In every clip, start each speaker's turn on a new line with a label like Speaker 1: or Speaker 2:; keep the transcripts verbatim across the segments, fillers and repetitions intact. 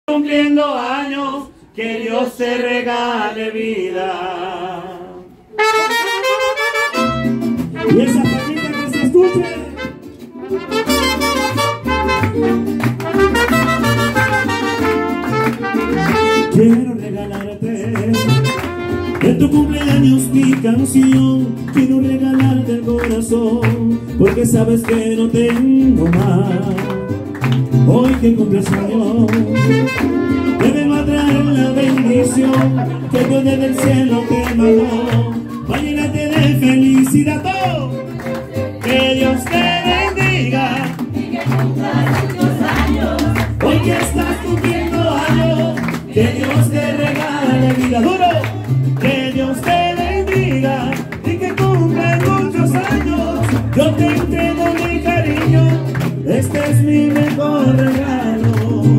Speaker 1: Cumpliendo años, que Dios te regale vida. Y esa palmita que se escuche. Quiero regalarte en tu cumpleaños mi canción. Quiero regalarte el corazón, porque sabes que no tengo más. Hoy que cumples años, te vengo a traer la bendición que Dios desde el cielo te mandó. Va, llénate de felicidad, oh. Que Dios te bendiga y que cumplas muchos años. Hoy que estás cumpliendo años, que Dios te regale vida, duro. Que Dios te bendiga y que cumplas muchos años. Yo te entrego mi cariño, este es mi mejor regalo.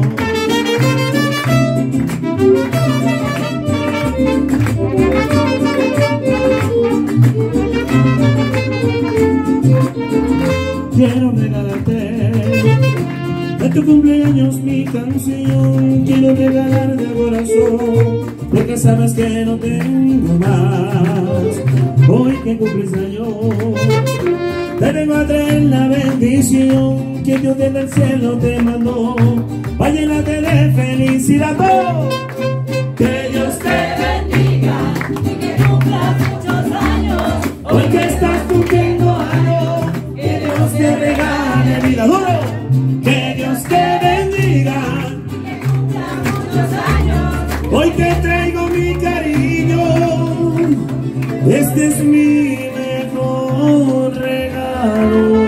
Speaker 1: Quiero regalarte de tu cumpleaños mi canción. Quiero regalarte el corazón, porque sabes que no tengo más. Hoy que cumples años, te vengo a traer la bendición que Dios desde el cielo te mandó. Va, llénate de felicidad, oh. Que Dios te bendiga y que cumplas muchos años. Hoy que estás cumpliendo años, que Dios te regale vida, duro. Que Dios te bendiga y que cumplas muchos años. Hoy te traigo mi cariño, este es mi mejor regalo.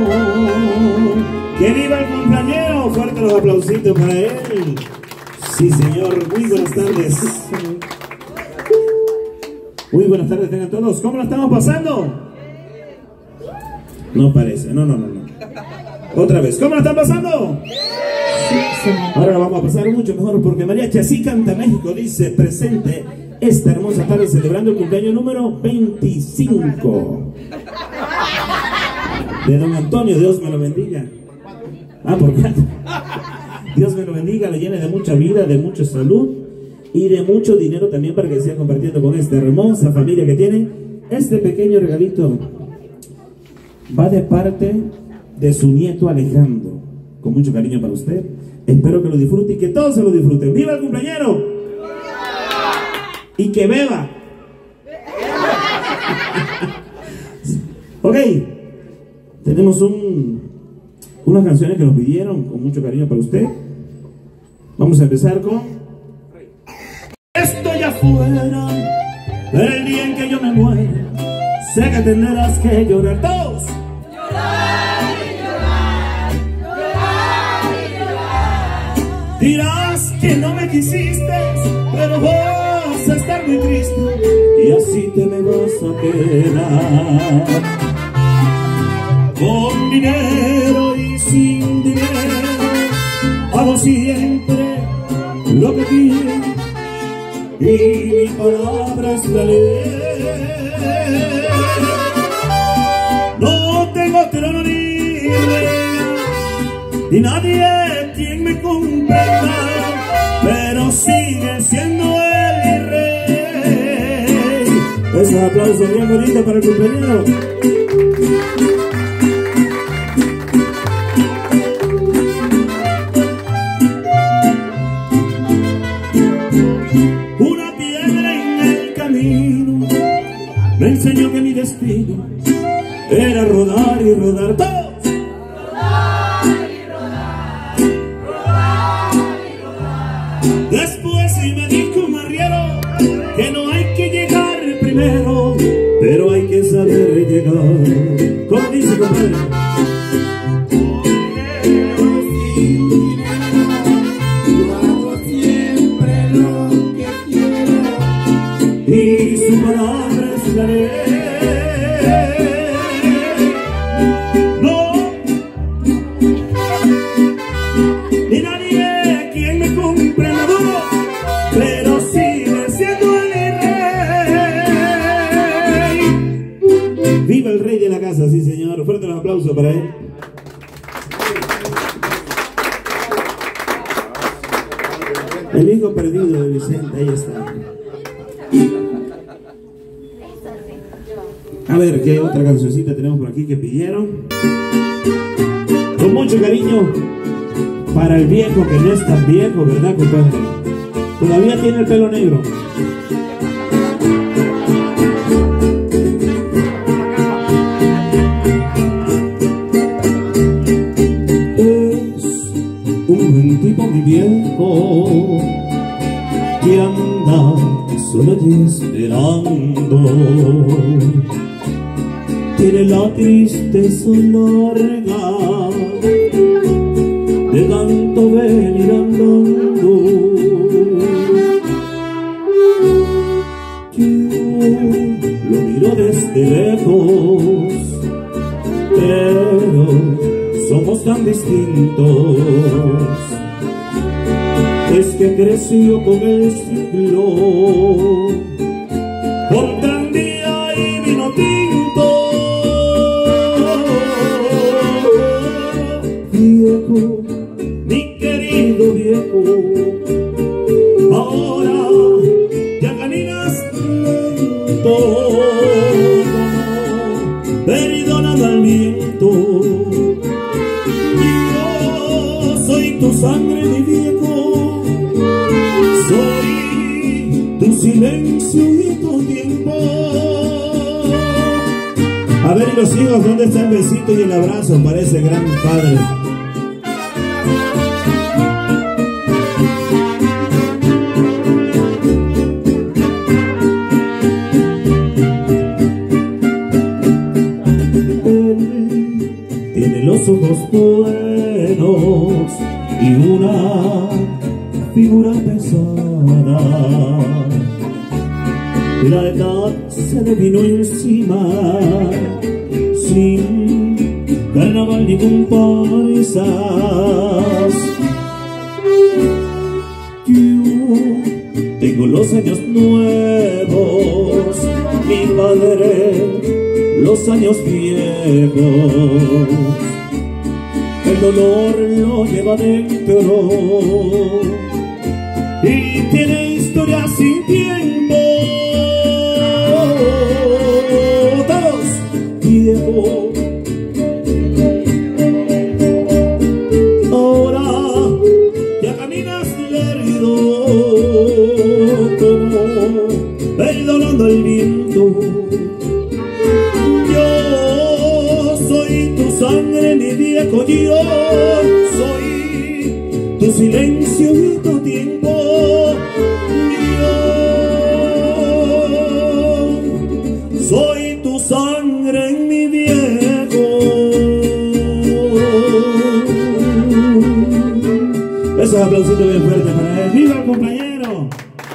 Speaker 1: ¡Que viva el cumpleañero! Fuerte los aplausitos para él. Sí, señor. Muy buenas tardes. Muy buenas tardes tengan todos. ¿Cómo la estamos pasando? No parece. No, no, no, no. Otra vez. ¿Cómo la están pasando? Ahora la vamos a pasar mucho mejor, porque Mariachi Así Canta México dice presente esta hermosa tarde celebrando el cumpleaños número veinticinco de don Antonio. Dios me lo bendiga. Ah, por qué. Dios me lo bendiga, le llene de mucha vida, de mucha salud y de mucho dinero también, para que siga compartiendo con esta hermosa familia que tiene. Este pequeño regalito va de parte de su nieto Alejandro, con mucho cariño para usted. Espero que lo disfrute y que todos se lo disfruten. ¡Viva el cumpleañero! Y que beba. Ok, tenemos un unas canciones que nos pidieron con mucho cariño para usted. Vamos a empezar con Estoy afuera, pero el día en que yo me muera, sé que tendrás que llorar. Todos. Llorar y llorar, llorar y llorar. Dirás que no me quisiste, pero vas a estar muy triste, y así te me vas a quedar. Con dinero y sin dinero, hago siempre lo que quiero, y mi palabra es la ley. No tengo trono ni reina, ni nadie quien me comprenda, pero sigue siendo el rey. Ese aplauso bien bonito para el cumpleañero. Me enseñó que mi destino era rodar y rodar. ¡Todos! Rodar y rodar, rodar y rodar. Después sí me dijo un arriero que no hay que llegar primero, pero hay que saber llegar. ¿Cómo dice, compadre? Y su palabra es la ley. No, ni nadie quien me comprenda duro, pero sigue siendo el rey. Viva el rey de la casa, sí señor. Fuerte los aplausos para él. El hijo perdido de Vicente, ahí está. A ver, ¿qué otra cancioncita tenemos por aquí que pidieron? Con mucho cariño para el viejo que no es tan viejo, ¿verdad, compadre? Todavía tiene el pelo negro. Es un buen tipo, mi viejo, que anda solo y esperando. Tiene la tristeza larga de tanto venir andando. Yo lo miro desde lejos, pero somos tan distintos. Es que creció con el siglo, con tranvía y vino tinto. Viejo, mi querido viejo, ahora ya caminas lento, perdonando al viento. Yo soy tu sangre, mi viejo, soy tu silencio y tu tiempo. A ver, ¿y los hijos dónde está el besito y el abrazo para ese gran padre? Tiene los ojos buenos y una figura pesada. La edad se le vino encima, sin carnaval ni comparsas. Yo tengo los años nuevos, mi padre los años viejos. El dolor lo lleva dentro y tiene historia sin tiempo. Todos, viejo, ahora ya caminas lerdo, como perdonando el viento. Yo soy tu sangre, mi viejo, yo soy tu silencio y tu tiempo. Yo soy tu sangre, mi viejo. Esos aplausitos bien fuertes para él. ¡Viva el compañero!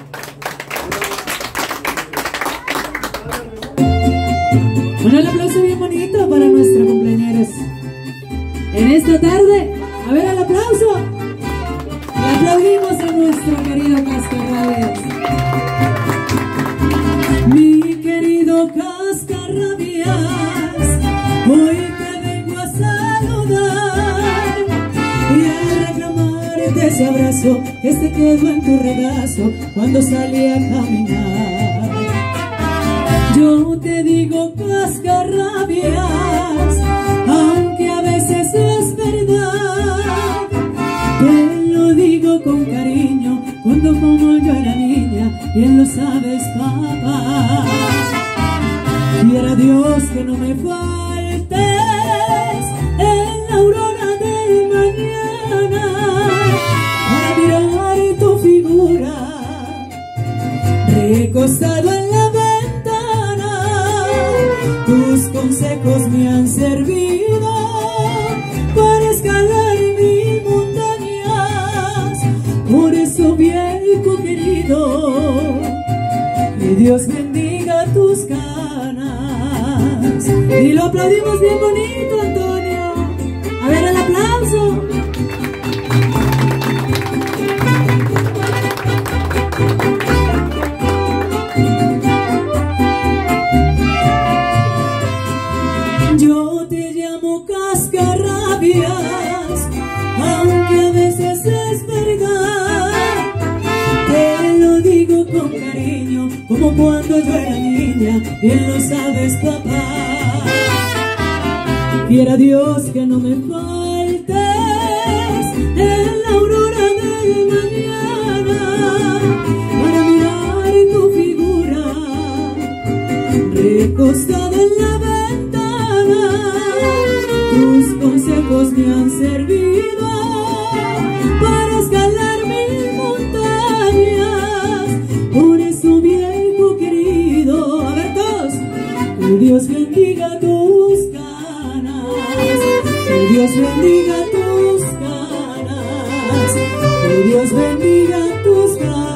Speaker 2: Bueno, el aplauso bien bonito para nuestros cumpleaños en esta tarde. A ver, el aplauso. Le aplaudimos a nuestro querido Cascarrabias. Mi querido Cascarrabias, hoy te vengo a saludar y a reclamarte ese abrazo que se quedó en tu regazo cuando salí a caminar. Yo te digo Cascarrabias, aunque a veces es verdad, te lo digo con cariño, cuando como yo era niña, bien lo sabes, papá. Quiera Dios que no me faltes en la aurora del mañana, para mirar tu figura recostado en la tus consejos me han servido para escalar mis montañas. Por eso, viejo querido, que Dios bendiga tus canas. Y lo aplaudimos bien bonito, Antonio. A ver, el aplauso. Yo te llamo Cascarrabias, aunque a veces es verdad, como cuando yo era niña, bien lo sabes, papá. Quiera Dios que no me faltes en la aurora del mañana para mirar tu figura recostada en la ventana. Tus consejos me han servido para escalar mil montañas. Por eso, viejo querido, a ver todos, que Dios bendiga tus canas, que Dios bendiga tus canas, que Dios bendiga tus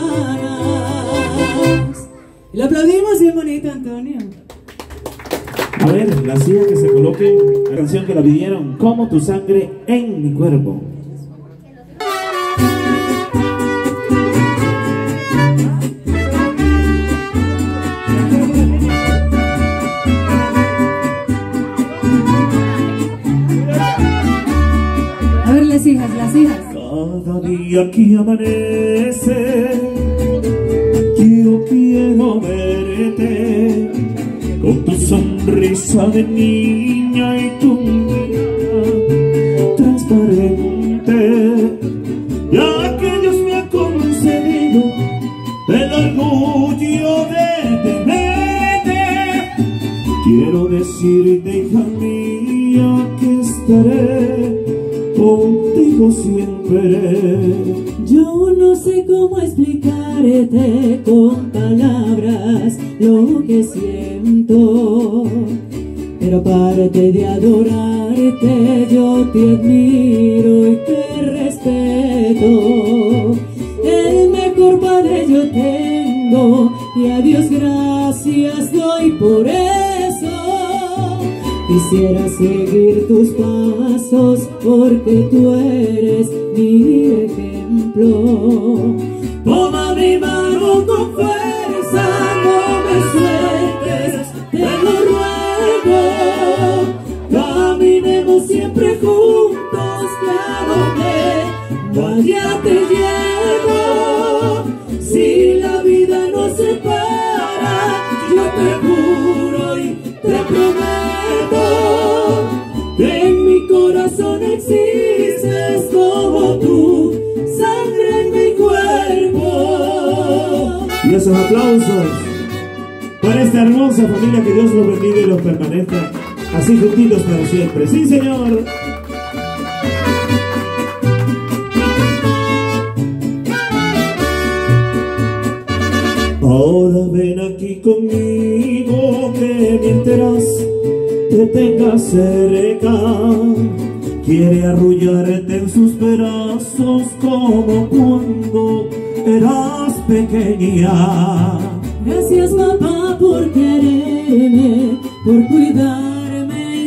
Speaker 2: canas. Y lo aplaudimos bien bonito, Antonio.
Speaker 1: A ver, las hijas que se coloquen la canción que la pidieron, como tu sangre en mi cuerpo.
Speaker 2: A ver, las hijas, las hijas.
Speaker 1: Cada día que amanece, yo quiero verte con tu sonrisa de niña y tu mirada transparente, ya que Dios me ha concedido el orgullo de tenerte. Quiero decirte, hija mía, que estaré contigo siempre.
Speaker 2: Yo no sé cómo explicarte con palabras lo que siento, pero aparte de adorarte, yo te admiro y te respeto. El mejor padre yo tengo y a Dios gracias doy por eso. Quisiera seguir tus pasos porque tú eres mi ejemplo. Toma mi mano con fuerza, no me sueltes, te lo ruego. Caminemos siempre juntos, que a donde vaya te llevo. Si la vida nos separa, yo te juro y te prometo que en mi corazón existes como tú, sangre en mi cuerpo.
Speaker 1: Y esos aplausos para esta hermosa familia, que Dios los bendiga y los permanezca así juntitos para siempre. ¡Sí, Señor! Ahora ven aquí conmigo, que mientras te tenga cerca, quiere arrullarte en sus brazos como cuando eras pequeña.
Speaker 2: Gracias, papá, por quererme, por cuidarme y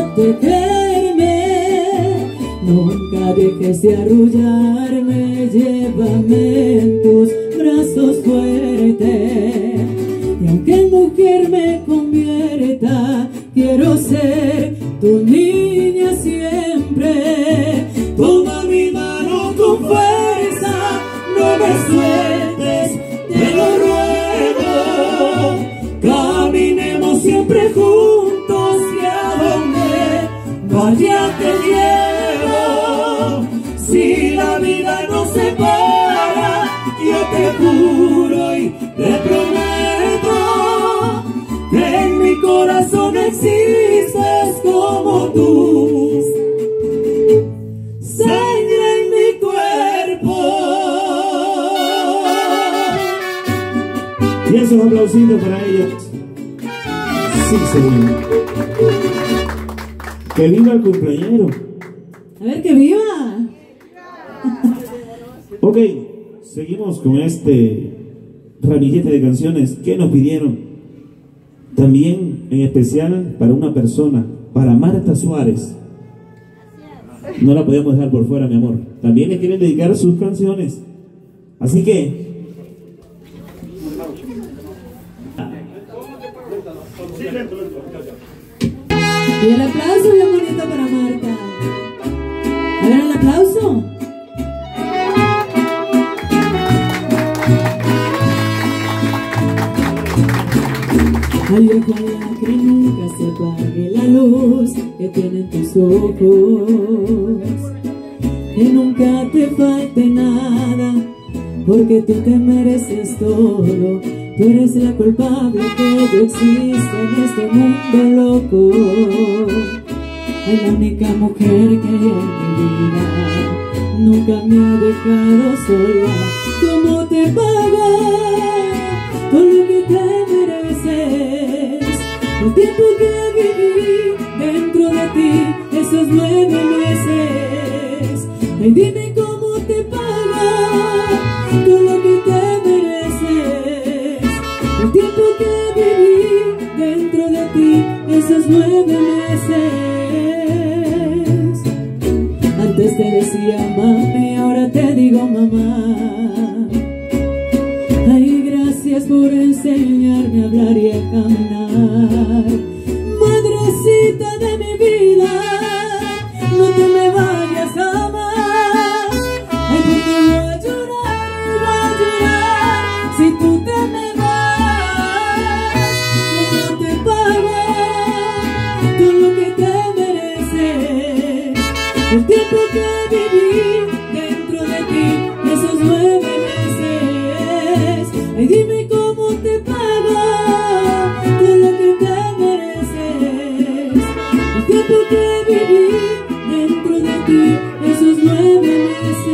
Speaker 2: protegerme. Nunca dejes de arrullarme, llévame en tus brazos fuerte. Y aunque en mujer me convierta, quiero ser tu niña siempre. Toma mi mano con fuerza, no me sueltes, te lo ruego. Caminemos siempre juntos, que a donde vaya te llevo. Si la vida nos separa, yo te juro y te prometo que en mi corazón existes como tú, sangre en mi cuerpo.
Speaker 1: Y esos aplausitos para ellos. Sí, Señor. ¡Que viva el cumpleañero!
Speaker 2: A ver, que viva.
Speaker 1: Ok, seguimos con este ramillete de canciones que nos pidieron. También en especial para una persona, para Marta Suárez. No la podíamos dejar por fuera, mi amor. También le quieren dedicar sus canciones. Así que...
Speaker 2: Y el aplauso bien bonito para Marta. A ver el aplauso. Ay, ojalá que nunca se apague la luz que tienen tus ojos, que nunca te falte nada, porque tú te mereces todo. Tú eres la culpable que yo exista en este mundo loco. Es la única mujer que hay en mi vida, nunca me ha dejado sola. ¿Cómo te pago todo lo que te mereces? El tiempo que viví dentro de ti, esos nueve meses. Ay, dime cómo te pago todo lo que te mereces. El tiempo que viví dentro de ti, esos nueve meses. Antes te decía mami, ahora te digo mamá. Ay, gracias por enseñarme a hablar y a caminar. Madrecita de mi vida, no te me vayas jamás. Ay, porque voy a llorar, voy a llorar si tú te me vas. ¿Cómo te pago todo lo que te mereces? El tiempo que viví dentro de ti, esos nueve meses. Ay, dime cómo te pago todo lo que te mereces. El tiempo que viví dentro de ti, esos nueve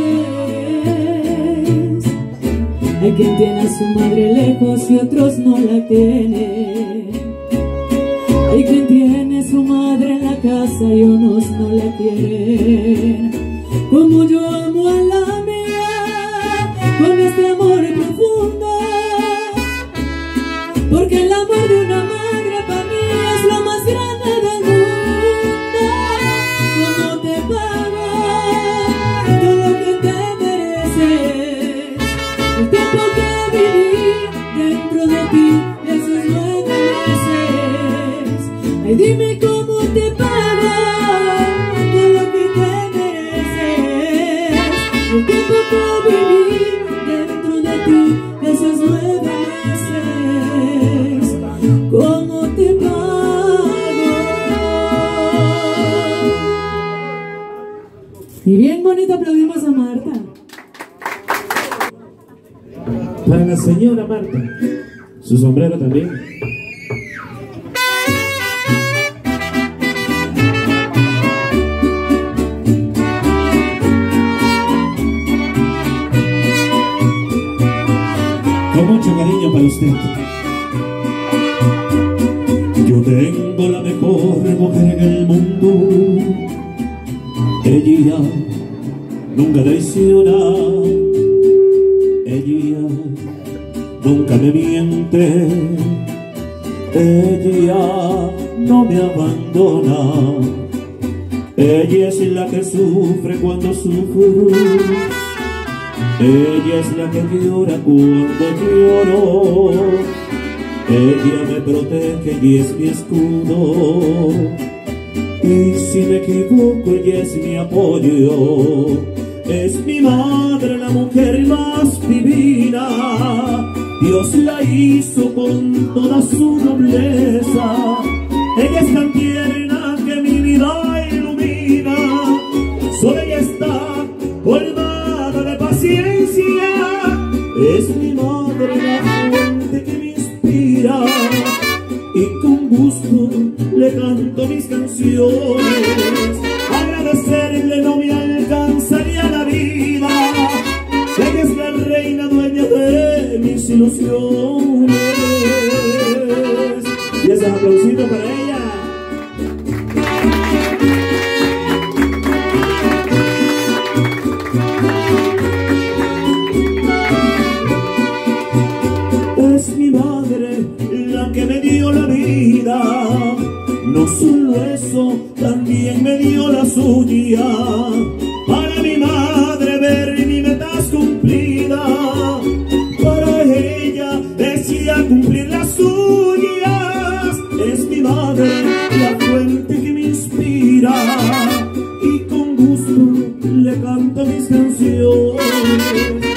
Speaker 2: meses. Hay quien tiene a su madre lejos y otros no la tienen. Hay quien tiene a su madre en la casa y unos no la quieren. Como yo amo a la mía, con este amor profundo, porque el amor de una madre para mí es lo más grande del mundo. ¿Cómo te pago todo lo que te mereces? El tiempo que viví dentro de ti, esos nueve meses. Ay, dime cómo te pago todo lo que te mereces. El tiempo que viví dentro de ti, esos nueve meses. ¿Cómo te pago? Y bien bonito aplaudimos a Marta.
Speaker 1: Para la señora Marta, su sombrero también. Con mucho cariño para usted. Yo tengo la mejor mujer en el mundo. Ella nunca traiciona. Ella nunca me miente. Ella no me abandona. Ella es la que sufre cuando sufro. Ella es la que llora cuando lloro. Ella me protege y es mi escudo. Y si me equivoco, ella es mi apoyo. Es mi madre, la mujer más divina. Dios la hizo con toda su nobleza. Ella es tan tierna que mi vida ilumina. Solo ella está colmada de paciencia. Es mi madre, la fuente que me inspira. Y con gusto le canto mis canciones. Agradecerle no me alcanzaría la vida. Ella es la reina dueña de mis ilusiones. Y ese aplausito para ella. Es mi madre la que me dio la vida. No solo eso, también me dio la suya. Para mi madre ver mi metas cumplida. Para ella decía cumplir las suyas. Es mi madre la fuente que me inspira. Y con gusto le canto mis canciones.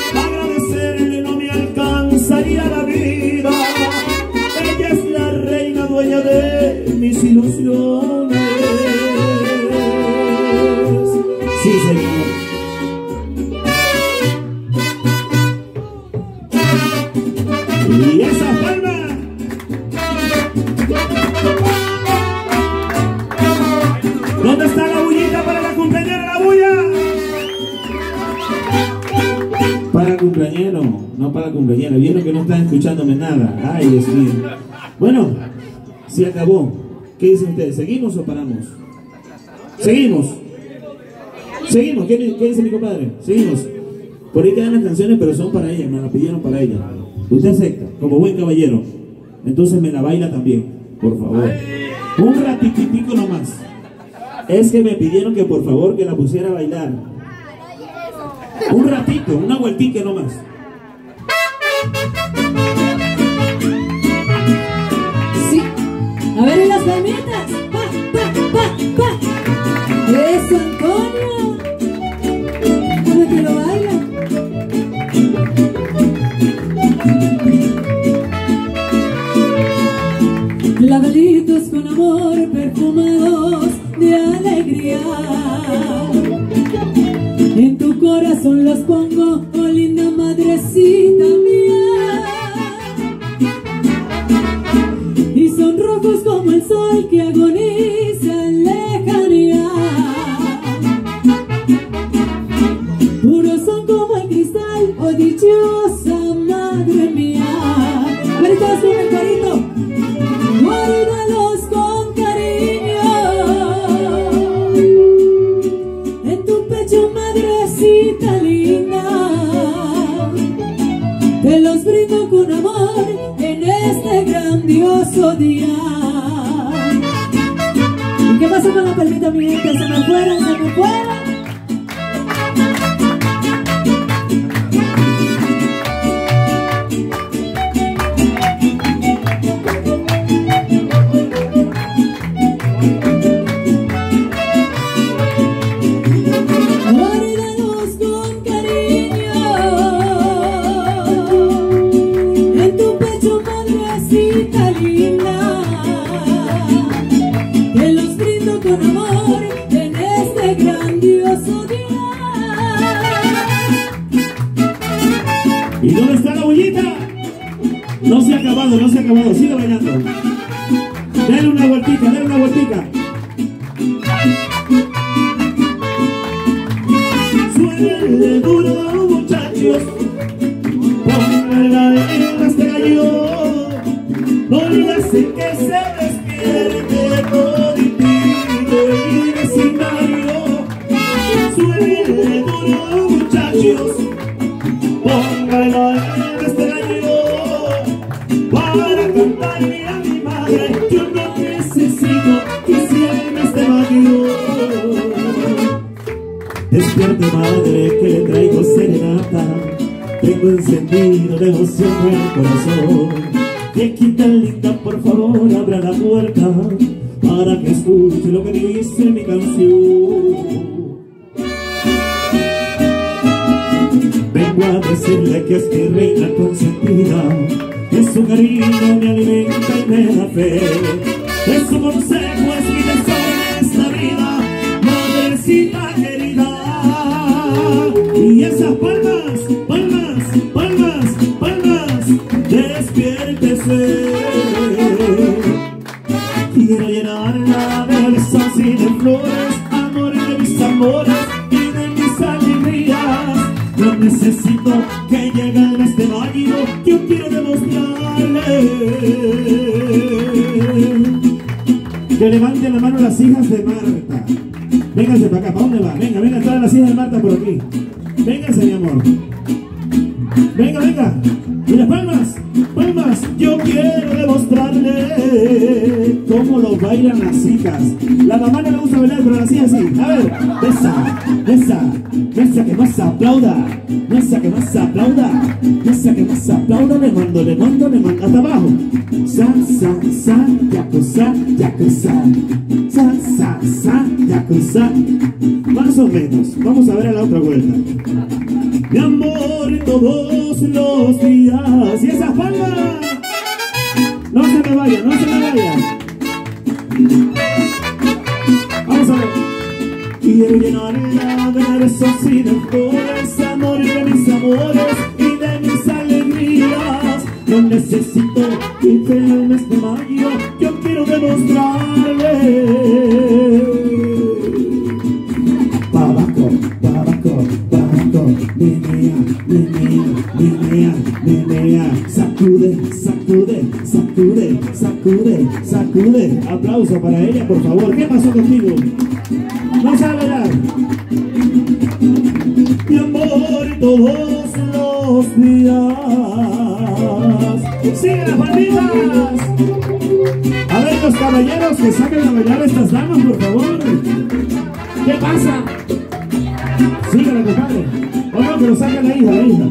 Speaker 1: Agradecerle no me alcanzaría la vida. Ella es la reina ilusiones. Sí, señor. Y esa palma. ¿Dónde está la bullita para la cumpleañera, la bulla? Para el cumpleañero, no para la cumpleañera. Vieron que no están escuchándome nada. Ay, Dios mío. Bueno, se acabó. ¿Qué dicen ustedes? ¿Seguimos o paramos? Seguimos. Seguimos. ¿Qué, qué dice mi compadre? Seguimos. Por ahí quedan las canciones, pero son para ella. Me la pidieron para ella. Usted acepta, como buen caballero. Entonces me la baila también, por favor. Un ratitico nomás. Es que me pidieron que por favor que la pusiera a bailar. Un ratito, una vueltica nomás.
Speaker 2: Sí. A ver, en las palmitas. Pa, pa, pa, pa. Eso, Antonio. Dame que lo baila. Clavaditos con amor, perfumados de alegría. En tu corazón los pongo, oh linda madrecita mía. Y son rojos como el sol que agoniza en lejanía. Puros son como el cristal, oh dichosa madre mía. A ver, todos con el carito. Guárdalos con cariño en tu pecho, madrecita linda. Te los brindo con amor en este grandioso día. ¿Y qué pasa con la palmita, mi gente? ¿Se me fueron? ¿Se me fueron?
Speaker 1: ¿Y dónde está la bullita? No se ha acabado, no se ha acabado, sigue bailando. Dale una vueltita, dale una vueltita. Suele duro, muchachos, pongan la este gallo. No le hacen que se despierte toditito el vecindario. Suele duro, muchachos, póngalo en este gallo para cantarle a mi madre. Yo no necesito que cierre este gallo. Despierte, madre, que le traigo serenata. Tengo encendido de emoción en el corazón. Viejita linda, por favor, abra la puerta para que escuche lo que dice mi canción. Vengo a decirle que es mi reina consentida, que su cariño me alimenta y me da fe, que su consejo es mi tesoro en esta vida, madrecita querida. Y esas palmas, palmas, palmas, palmas, despiértese. Quiero llenarla de besos y de flores, amores de mis amores y de mis alegrías. No necesito que llegue el mes de mayo, yo quiero demostrarle. Que levanten la mano las hijas de Marta. Vénganse para acá, ¿para dónde va? Venga, venga, todas las hijas de Marta por aquí. Vénganse, mi amor. Venga, venga. Y las palmas, palmas. Yo quiero demostrarle cómo lo bailan las hijas. La mamá no le gusta bailar, pero las hijas sí. A ver, besa, besa, besa que más aplauda. Besa que más aplauda. Besa que más aplauda. Le mando, le mando, le mando. Hasta abajo. Sa, sa, sa, yakuza, yakuza. Sa, sa, sa, yakuza. Más o menos. Vamos a ver a la otra vuelta. Mi amor todos los días. Y esa palma. No se me vaya, no se me vaya. llenarla de besos y de flores, amor de mis amores y de mis alegrías. Lo necesito y que en el mes de mayo yo quiero demostrarle. Tabaco, tabaco, tabaco, menea, menea, menea, menea. Sacude, sacude, sacude, sacude, sacude. Aplauso para ella, por favor. ¿Qué pasó contigo? No sabe bailar. Mi amor todos los días. ¡Sigue las palmitas! A ver los caballeros que saquen a bailar a estas damas, por favor. ¿Qué pasa? Síguela, compadre. O no, que lo saque la hija, la hija.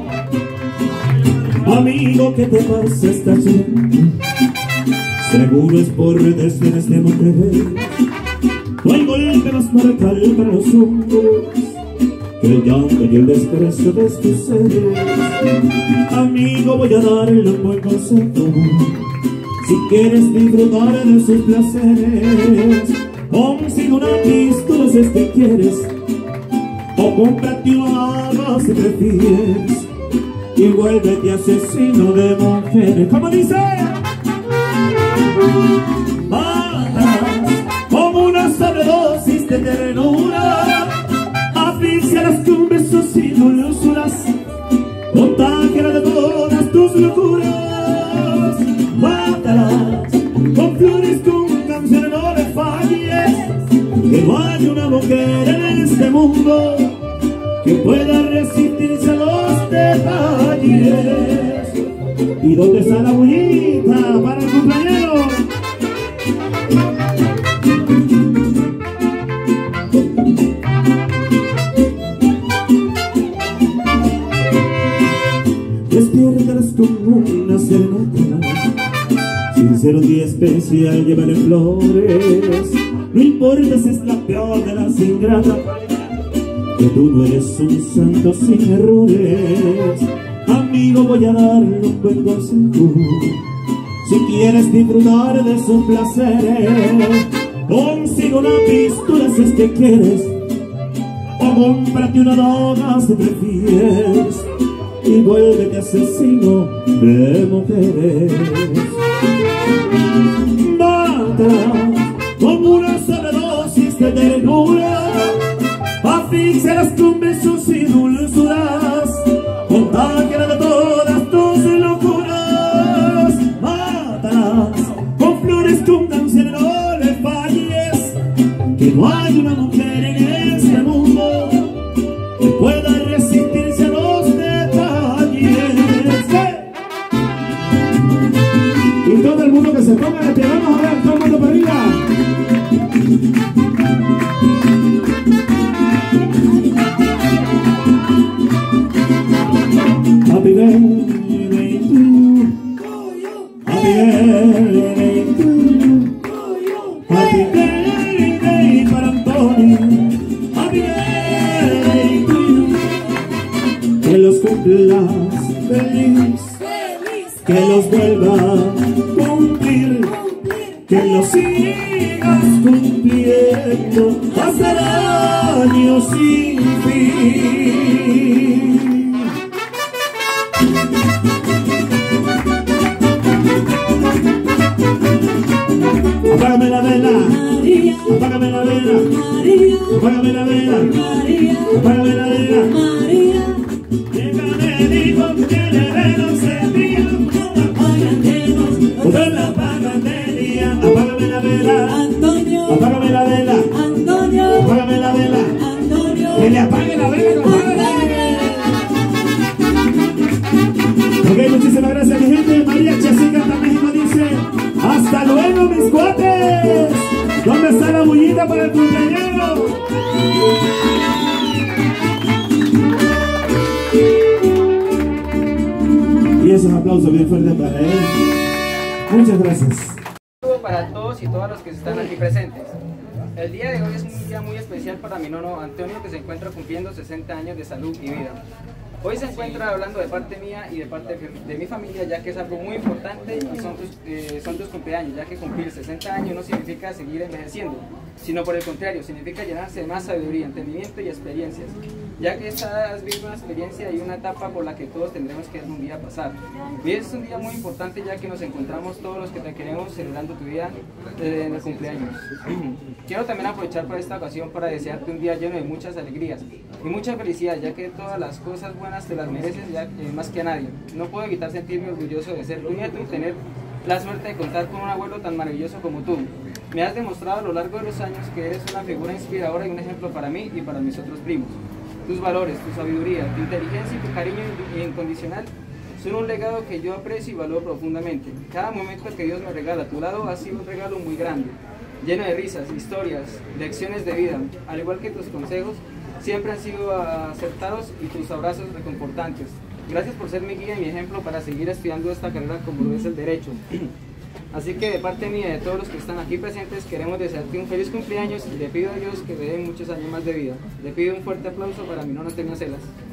Speaker 1: Amigo, ¿qué te pasa esta noche? Seguro es por redes en este mujer. No hay golpe más mortal para los hombres que el llanto y el desprecio de tus seres. Amigo, voy a darle un buen consejo. Si quieres disfrutar de sus placeres, consigue una pistola si es que quieres, o cómprate una arma si prefieres, y vuélvete asesino de mujeres. ¿Cómo dice? Como una sobredosis de ternura, asfixialas con besos y dulzuras, contágiala de todas tus locuras. Mátalas con flores, con canciones, no le falles, que no hay una mujer en este mundo que pueda resistirse a los detalles. ¿Y dónde está la bullita para el cumpleañero? Despiértalas como una serenata, sin ser un día especial, llévale flores. No importa si es la peor de las ingratas, que tú no eres un santo sin errores. Amigo, voy a darle un buen consejo. Si quieres disfrutar de sus placeres, consigue una pistola si es que quieres, o cómprate una daga si prefieres, y vuélvete asesino de mujeres. Mátala como una sobredosis de ternura, asfixialas con besos y dulzuras, contágiala de todas tus locuras. Mátalas con flores, con canciones, no le falles, que no hay una mujer en este mundo que pueda resistirse a los detalles. Y todo el mundo que se ponga de pie, vamos a ver, todo el mundo para arriba. Happy birthday to you. Happy birthday to you. Happy birthday para Antonio. Happy birthday to you. Que los cumplas feliz, que los vuelva a cumplir, que los sigas cumpliendo hasta el año sin fin. Apágame la vela, María. Apágame la vela, María. Apágame la vela, María. Apágame la vela, María. Déjame digo que le veo sentido, no apaguemos, no la apagan de día. Apágame la vela, Antonio. Apágame la vela, Antonio. Apágame la vela, Antonio. Que le apague la vela, compadre. Ok, muchísimas gracias mi gente. María Chasica hasta México dice: hasta luego mis cuates. ¿Dónde está la bullita para el cumpleañero? Y esos aplausos bien fuertes para él. Muchas gracias.
Speaker 3: Para todos y todas los que están aquí presentes. El día de hoy es un día muy especial para mi nono Antonio, que se encuentra cumpliendo sesenta años de salud y vida. Hoy se encuentra hablando de parte mía y de parte de mi familia, ya que es algo muy importante y son tus, eh, son tus cumpleaños, ya que cumplir sesenta años no significa seguir envejeciendo, sino por el contrario, significa llenarse de más sabiduría, entendimiento y experiencias, ya que has vivido una experiencia y una etapa por la que todos tendremos que un día pasar. Hoy es un día muy importante, ya que nos encontramos todos los que te queremos celebrando tu día en el cumpleaños. Quiero también aprovechar por esta ocasión para desearte un día lleno de muchas alegrías y mucha felicidad, ya que todas las cosas buenas te las mereces ya, eh, más que a nadie. No puedo evitar sentirme orgulloso de ser tu nieto y tener la suerte de contar con un abuelo tan maravilloso como tú. Me has demostrado a lo largo de los años que eres una figura inspiradora y un ejemplo para mí y para mis otros primos. Tus valores, tu sabiduría, tu inteligencia y tu cariño incondicional son un legado que yo aprecio y valoro profundamente. Cada momento que Dios me regala a tu lado ha sido un regalo muy grande, lleno de risas, historias, lecciones de vida, al igual que tus consejos siempre han sido acertados y tus abrazos reconfortantes. Gracias por ser mi guía y mi ejemplo para seguir estudiando esta carrera como lo es el derecho. Así que de parte mía y de todos los que están aquí presentes queremos desearte un feliz cumpleaños y le pido a Dios que te dé muchos años más de vida. Le pido un fuerte aplauso para mi nona Tenia Celas.